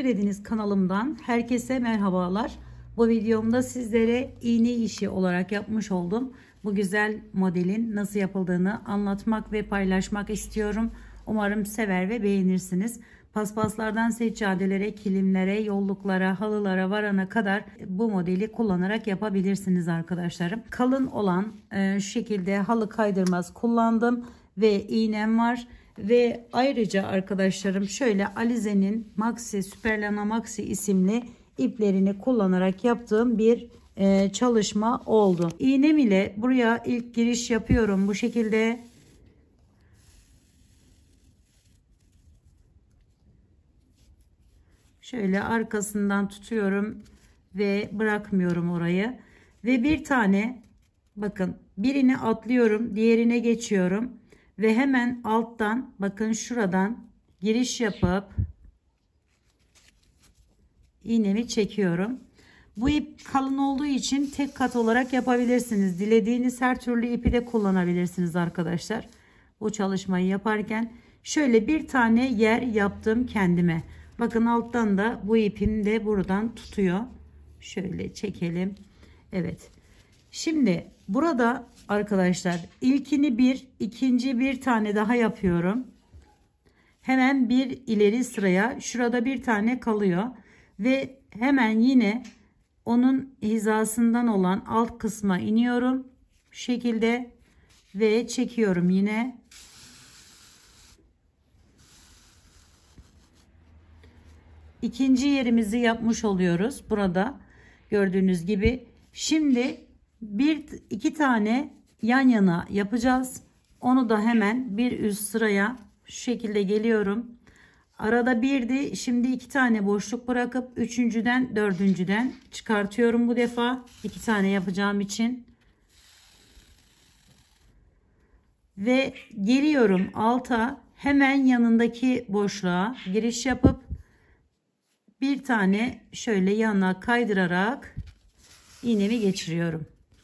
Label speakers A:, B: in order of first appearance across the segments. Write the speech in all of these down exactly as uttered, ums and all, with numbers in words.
A: Sevilediniz kanalımdan herkese merhabalar. Bu videomda sizlere iğne işi olarak yapmış olduğum bu güzel modelin nasıl yapıldığını anlatmak ve paylaşmak istiyorum. Umarım sever ve beğenirsiniz. Paspaslardan seccadelere, kilimlere, yolluklara, halılara varana kadar bu modeli kullanarak yapabilirsiniz arkadaşlarım. Kalın olan e, şu şekilde halı kaydırmaz kullandım ve iğnem var. Ve ayrıca arkadaşlarım şöyle Alize'nin Maxi Superlana Maxi isimli iplerini kullanarak yaptığım bir e, çalışma oldu. İğnem ile buraya ilk giriş yapıyorum bu şekilde. Şöyle arkasından tutuyorum ve bırakmıyorum orayı. Ve bir tane bakın birini atlıyorum, diğerine geçiyorum. Ve hemen alttan bakın şuradan giriş yapıp iğnemi çekiyorum. Bu ip kalın olduğu için tek kat olarak yapabilirsiniz. Dilediğiniz her türlü ipi de kullanabilirsiniz arkadaşlar. Bu çalışmayı yaparken şöyle bir tane yer yaptım kendime. Bakın alttan da bu ipim de buradan tutuyor. Şöyle çekelim. Evet. Şimdi burada arkadaşlar ilkini bir, ikinci bir tane daha yapıyorum. Hemen bir ileri sıraya şurada bir tane kalıyor ve hemen yine onun hizasından olan alt kısma iniyorum. Şu şekilde ve çekiyorum yine. İkinci yerimizi yapmış oluyoruz burada gördüğünüz gibi. Şimdi bir iki tane yan yana yapacağız. Onu da hemen bir üst sıraya şu şekilde geliyorum. Arada birdi. Şimdi iki tane boşluk bırakıp üçüncüden dördüncüden çıkartıyorum bu defa. iki tane yapacağım için. Ve geliyorum alta, hemen yanındaki boşluğa giriş yapıp bir tane şöyle yana kaydırarak iğnemi geçiriyorum.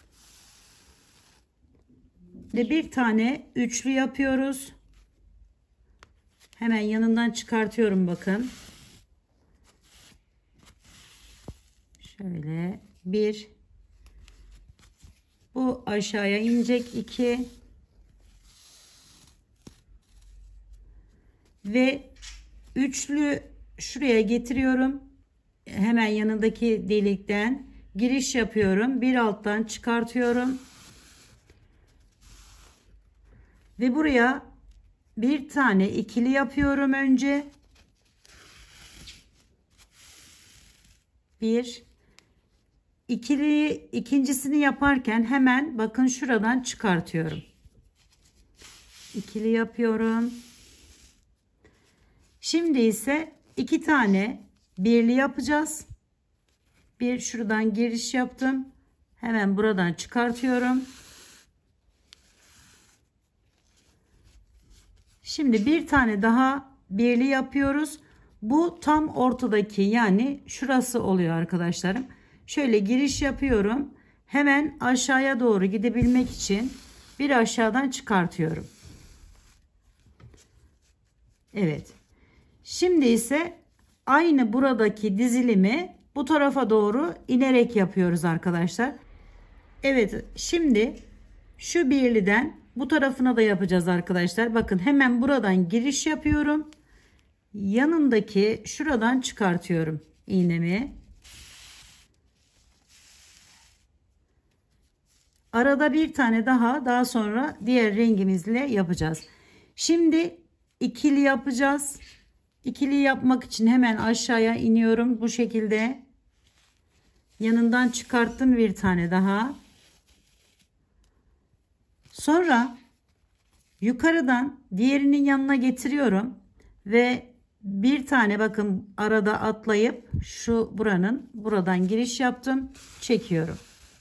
A: Ve bir tane üçlü yapıyoruz. Hemen yanından çıkartıyorum bakın. Şöyle bir. Bu aşağıya inecek iki. Ve üçlü şuraya getiriyorum. Hemen yanındaki delikten giriş yapıyorum. Bir alttan çıkartıyorum. Ve buraya bir tane ikili yapıyorum önce. Bir. İkili ikincisini yaparken hemen bakın şuradan çıkartıyorum. İkili yapıyorum. Şimdi ise iki tane birli yapacağız. Bir şuradan giriş yaptım. Hemen buradan çıkartıyorum. Şimdi bir tane daha birli yapıyoruz. Bu tam ortadaki yani şurası oluyor arkadaşlarım. Şöyle giriş yapıyorum. Hemen aşağıya doğru gidebilmek için bir aşağıdan çıkartıyorum. Evet. Şimdi ise aynı buradaki dizilimi bu tarafa doğru inerek yapıyoruz arkadaşlar. Evet, şimdi şu birliden bu tarafına da yapacağız arkadaşlar. Bakın hemen buradan giriş yapıyorum. Yanındaki şuradan çıkartıyorum iğnemi. Arada bir tane daha daha sonra diğer rengimizle yapacağız. Şimdi ikili yapacağız. İkili yapmak için hemen aşağıya iniyorum bu şekilde. Yanından çıkarttım bir tane daha. Sonra yukarıdan diğerinin yanına getiriyorum ve bir tane bakın arada atlayıp şu buranın buradan giriş yaptım, çekiyorum.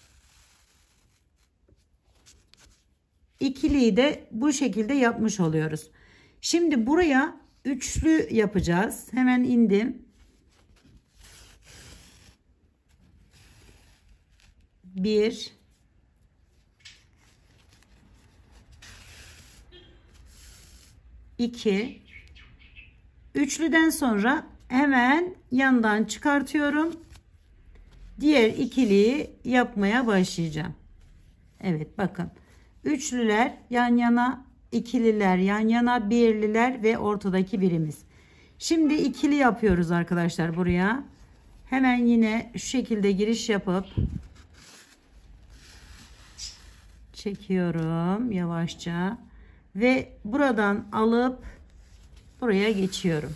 A: İkiliyi de bu şekilde yapmış oluyoruz. Şimdi buraya üçlü yapacağız. Hemen indim. Bir. iki. Üçlüden sonra hemen yandan çıkartıyorum. Diğer ikiliyi yapmaya başlayacağım. Evet bakın. Üçlüler yan yana, ikililer yan yana, birliler ve ortadaki birimiz. Şimdi ikili yapıyoruz arkadaşlar buraya. Hemen yine şu şekilde giriş yapıp çekiyorum yavaşça ve buradan alıp buraya geçiyorum.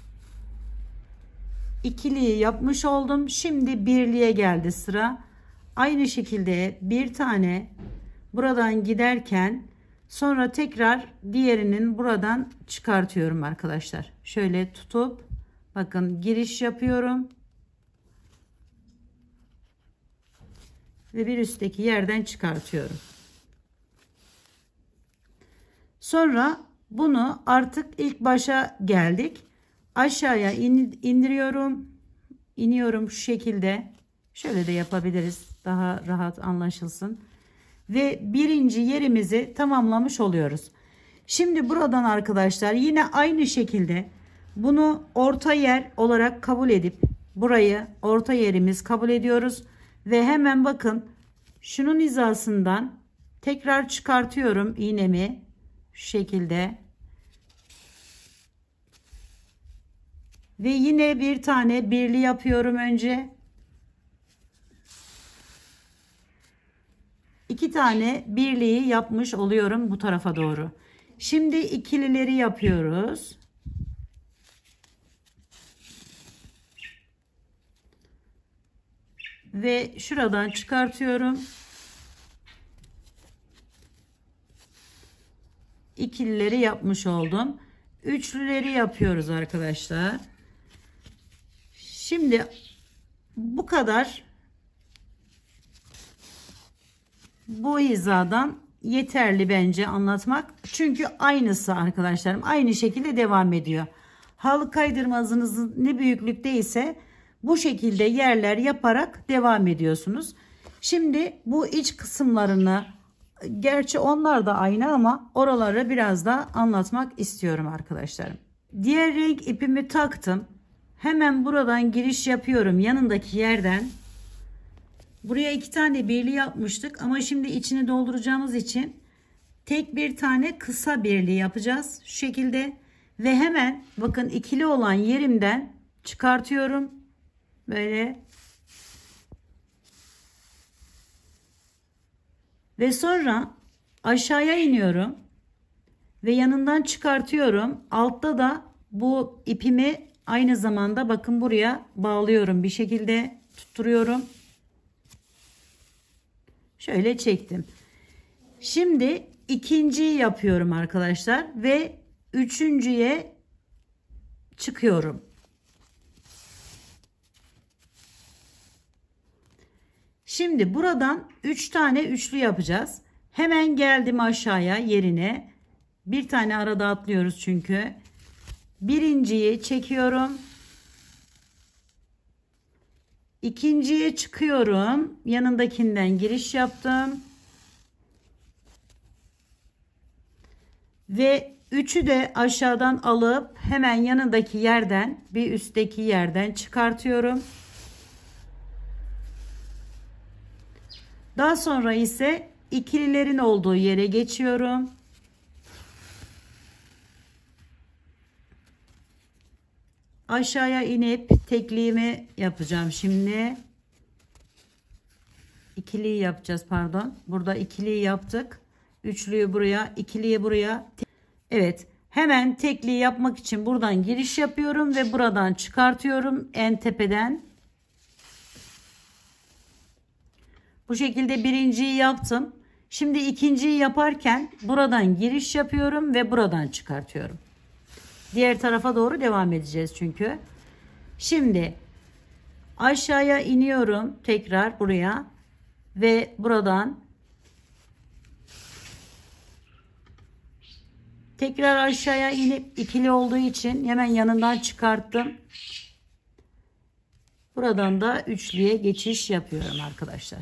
A: İkiliyi yapmış oldum. Şimdi birliğe geldi sıra. Aynı şekilde bir tane buradan giderken sonra tekrar diğerinin buradan çıkartıyorum arkadaşlar. Şöyle tutup bakın giriş yapıyorum. Ve bir üstteki yerden çıkartıyorum. Sonra bunu artık ilk başa geldik. Aşağıya in, indiriyorum. İniyorum şu şekilde. Şöyle de yapabiliriz. Daha rahat anlaşılsın. Ve birinci yerimizi tamamlamış oluyoruz. Şimdi buradan arkadaşlar yine aynı şekilde bunu orta yer olarak kabul edip burayı orta yerimiz kabul ediyoruz. Ve hemen bakın şunun hizasından tekrar çıkartıyorum iğnemi şu şekilde. Ve yine bir tane birli yapıyorum önce. İki tane birliği yapmış oluyorum bu tarafa doğru. Şimdi ikilileri yapıyoruz. Ve şuradan çıkartıyorum. İkilileri yapmış oldum. Üçlüleri yapıyoruz arkadaşlar. Şimdi bu kadar bu hizadan yeterli bence anlatmak. Çünkü aynısı arkadaşlarım. Aynı şekilde devam ediyor. Halı kaydırmazınızın ne büyüklükte ise bu şekilde yerler yaparak devam ediyorsunuz. Şimdi bu iç kısımlarını gerçi onlar da aynı ama oraları biraz da anlatmak istiyorum arkadaşlarım. Diğer renk ipimi taktım. Hemen buradan giriş yapıyorum yanındaki yerden. Buraya iki tane birli yapmıştık ama şimdi içini dolduracağımız için tek bir tane kısa birli yapacağız şu şekilde ve hemen bakın ikili olan yerimden çıkartıyorum böyle ve sonra aşağıya iniyorum ve yanından çıkartıyorum. Altta da bu ipimi aynı zamanda bakın buraya bağlıyorum, bir şekilde tutturuyorum. Şöyle çektim. Şimdi ikinciyi yapıyorum arkadaşlar ve üçüncüye çıkıyorum. Şimdi buradan üç tane üçlü yapacağız. Hemen geldim aşağıya yerine. Bir tane arada atlıyoruz çünkü. Birinciyi çekiyorum. İkinciye çıkıyorum. Yanındakinden giriş yaptım. Ve üçü de aşağıdan alıp hemen yanındaki yerden bir üstteki yerden çıkartıyorum. Daha sonra ise ikililerin olduğu yere geçiyorum. Aşağıya inip tekliğimi yapacağım şimdi. İkiliyi yapacağız pardon. Burada ikiliyi yaptık. Üçlüyü buraya, ikiliyi buraya. Evet, hemen tekliği yapmak için buradan giriş yapıyorum ve buradan çıkartıyorum en tepeden. Bu şekilde birinciyi yaptım. Şimdi ikinciyi yaparken buradan giriş yapıyorum ve buradan çıkartıyorum. Diğer tarafa doğru devam edeceğiz çünkü. Şimdi aşağıya iniyorum tekrar buraya ve buradan tekrar aşağıya inip ikili olduğu için hemen yanından çıkarttım. Buradan da üçlüye geçiş yapıyorum arkadaşlar.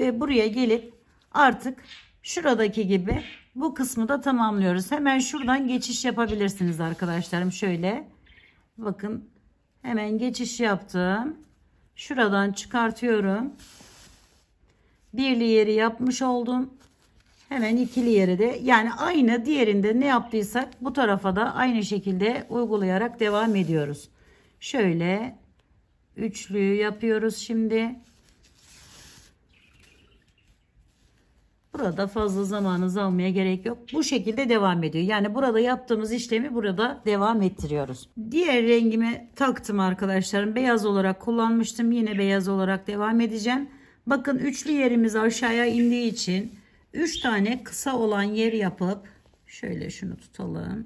A: Ve buraya gelip artık şuradaki gibi bu kısmı da tamamlıyoruz. Hemen şuradan geçiş yapabilirsiniz arkadaşlarım. Şöyle bakın, hemen geçiş yaptım. Şuradan çıkartıyorum. Birli yeri yapmış oldum. Hemen ikili yeri de, yani aynı diğerinde ne yaptıysak bu tarafa da aynı şekilde uygulayarak devam ediyoruz. Şöyle üçlüyü yapıyoruz şimdi. Burada fazla zamanınızı almaya gerek yok. Bu şekilde devam ediyor. Yani burada yaptığımız işlemi burada devam ettiriyoruz. Diğer rengimi taktım arkadaşlarım. Beyaz olarak kullanmıştım. Yine beyaz olarak devam edeceğim. Bakın üçlü yerimiz aşağıya indiği için üç tane kısa olan yer yapıp şöyle şunu tutalım.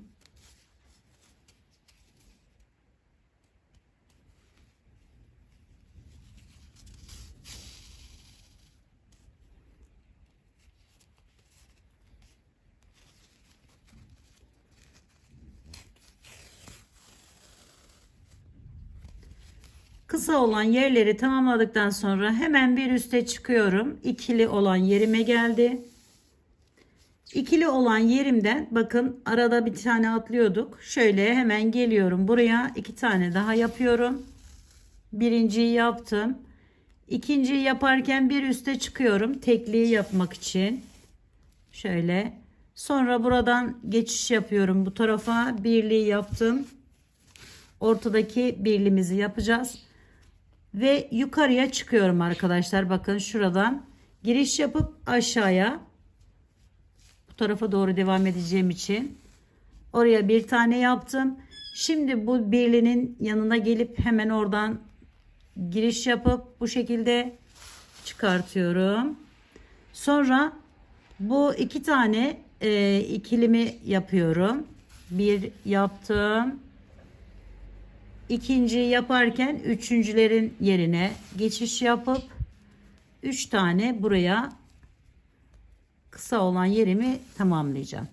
A: Kısa olan yerleri tamamladıktan sonra hemen bir üste çıkıyorum. İkili olan yerime geldi. İkili olan yerimden bakın arada bir tane atlıyorduk. Şöyle hemen geliyorum buraya, iki tane daha yapıyorum. Birinciyi yaptım. İkinciyi yaparken bir üste çıkıyorum tekliği yapmak için. Şöyle sonra buradan geçiş yapıyorum bu tarafa, birliği yaptım. Ortadaki birliğimizi yapacağız. Ve yukarıya çıkıyorum arkadaşlar. Bakın şuradan giriş yapıp aşağıya bu tarafa doğru devam edeceğim için oraya bir tane yaptım. Şimdi bu birlinin yanına gelip hemen oradan giriş yapıp bu şekilde çıkartıyorum. Sonra bu iki tane e, ikilimi yapıyorum. Bir yaptım. İkinci yaparken üçüncülerin yerine geçiş yapıp üç tane buraya kısa olan yerimi tamamlayacağım.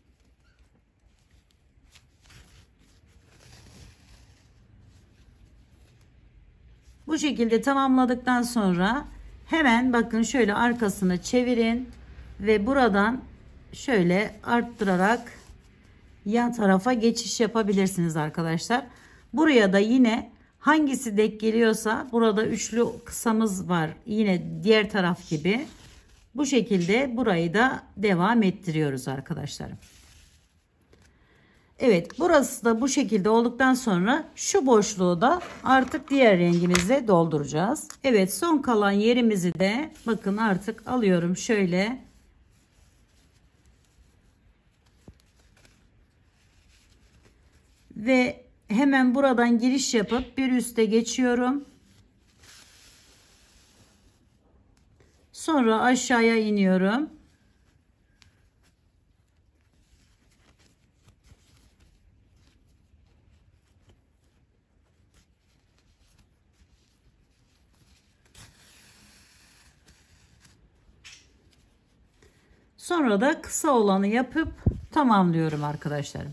A: Bu şekilde tamamladıktan sonra hemen bakın şöyle arkasını çevirin ve buradan şöyle arttırarak yan tarafa geçiş yapabilirsiniz arkadaşlar. Buraya da yine hangisi denk geliyorsa, burada üçlü kısamız var yine diğer taraf gibi, bu şekilde burayı da devam ettiriyoruz arkadaşlarım. Evet, burası da bu şekilde olduktan sonra şu boşluğu da artık diğer rengimizle dolduracağız. Evet, son kalan yerimizi de bakın artık alıyorum şöyle. Ve hemen buradan giriş yapıp bir üste geçiyorum. Sonra aşağıya iniyorum. Sonra da kısa olanı yapıp tamamlıyorum arkadaşlarım.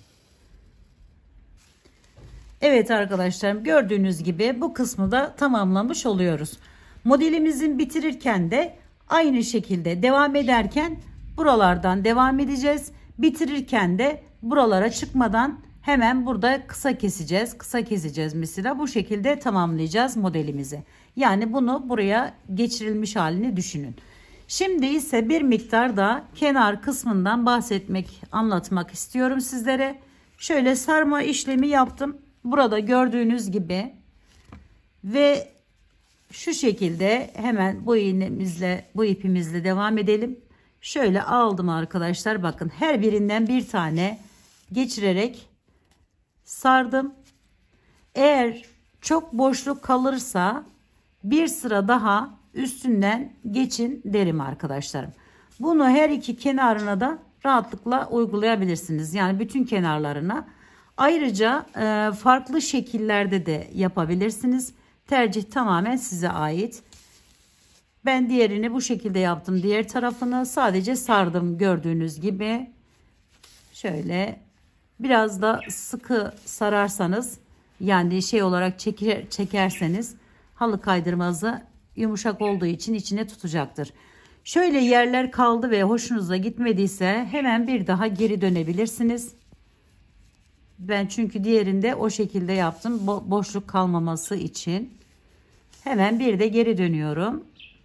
A: Evet arkadaşlarım, gördüğünüz gibi bu kısmı da tamamlamış oluyoruz. Modelimizin bitirirken de aynı şekilde devam ederken buralardan devam edeceğiz. Bitirirken de buralara çıkmadan hemen burada kısa keseceğiz. Kısa keseceğiz mesela, bu şekilde tamamlayacağız modelimizi. Yani bunu buraya geçirilmiş halini düşünün. Şimdi ise bir miktar da kenar kısmından bahsetmek, anlatmak istiyorum sizlere. Şöyle sarma işlemi yaptım. Burada gördüğünüz gibi ve şu şekilde hemen bu iğnemizle, bu ipimizle devam edelim. Şöyle aldım arkadaşlar, bakın her birinden bir tane geçirerek sardım. Eğer çok boşluk kalırsa bir sıra daha üstünden geçin derim arkadaşlarım. Bunu her iki kenarına da rahatlıkla uygulayabilirsiniz. Yani bütün kenarlarına. Ayrıca e, farklı şekillerde de yapabilirsiniz. Tercih tamamen size ait. Ben diğerini bu şekilde yaptım. Diğer tarafını sadece sardım gördüğünüz gibi. Şöyle biraz da sıkı sararsanız, yani şey olarak çeker, çekerseniz halı kaydırmazı yumuşak olduğu için içine tutacaktır. Şöyle yerler kaldı ve hoşunuza gitmediyse hemen bir daha geri dönebilirsiniz. Ben çünkü diğerinde o şekilde yaptım. Bo boşluk kalmaması için. Hemen bir de geri dönüyorum.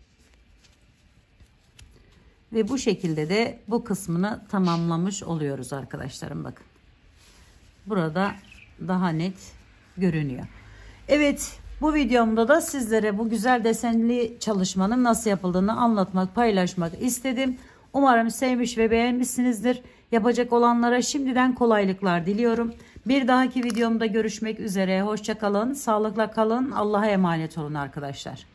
A: Ve bu şekilde de bu kısmını tamamlamış oluyoruz arkadaşlarım. Bakın. Burada daha net görünüyor. Evet, bu videomda da sizlere bu güzel desenli çalışmanın nasıl yapıldığını anlatmak, paylaşmak istedim. Umarım sevmiş ve beğenmişsinizdir. Yapacak olanlara şimdiden kolaylıklar diliyorum. Bir dahaki videomda görüşmek üzere. Hoşça kalın, sağlıkla kalın. Allah'a emanet olun arkadaşlar.